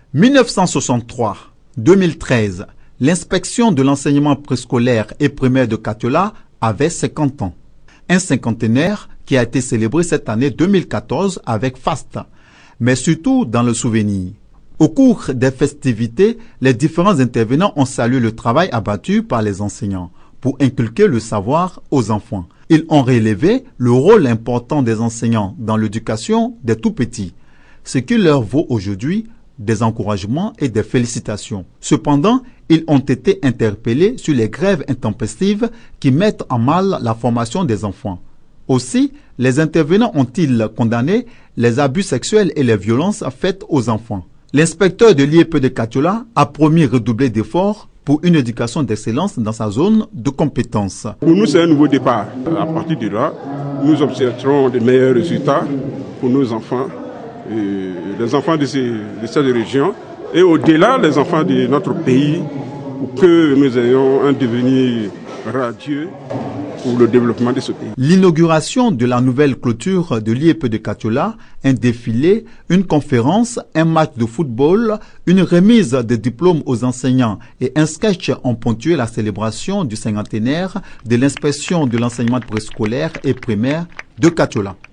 1963-2013, l'inspection de l'enseignement préscolaire et primaire de Katiola avait 50 ans. Un cinquantenaire qui a été célébré cette année 2014 avec faste, mais surtout dans le souvenir. Au cours des festivités, les différents intervenants ont salué le travail abattu par les enseignants pour inculquer le savoir aux enfants. Ils ont relevé le rôle important des enseignants dans l'éducation des tout-petits, ce qui leur vaut aujourd'hui des encouragements et des félicitations. Cependant, ils ont été interpellés sur les grèves intempestives qui mettent en mal la formation des enfants. Aussi, les intervenants ont-ils condamné les abus sexuels et les violences faites aux enfants. L'inspecteur de l'IEP de Katiola a promis redoubler d'efforts pour une éducation d'excellence dans sa zone de compétence. Pour nous, c'est un nouveau départ. À partir de là, nous obtiendrons de meilleurs résultats pour nos enfants, les enfants de cette région et au-delà, les enfants de notre pays, pour que nous ayons un devenir radieux pour le développement de ce pays. L'inauguration de la nouvelle clôture de l'IEP de Katiola, un défilé, une conférence, un match de football, une remise de diplômes aux enseignants et un sketch ont ponctué la célébration du cinquantenaire de l'inspection de l'enseignement préscolaire et primaire de Katiola.